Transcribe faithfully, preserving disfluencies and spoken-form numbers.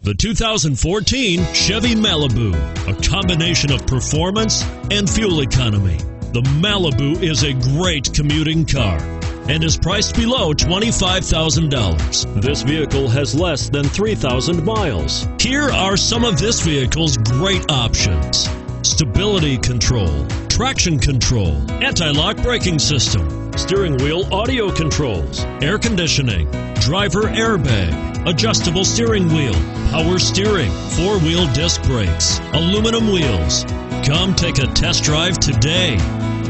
The two thousand fourteen Chevy Malibu, a combination of performance and fuel economy. The Malibu is a great commuting car and is priced below twenty-five thousand dollars. This vehicle has less than three thousand miles. Here are some of this vehicle's great options: stability control, traction control, anti-lock braking system, steering wheel audio controls, air conditioning, driver airbag, adjustable steering wheel, power steering, four-wheel disc brakes, aluminum wheels. Come take a test drive today.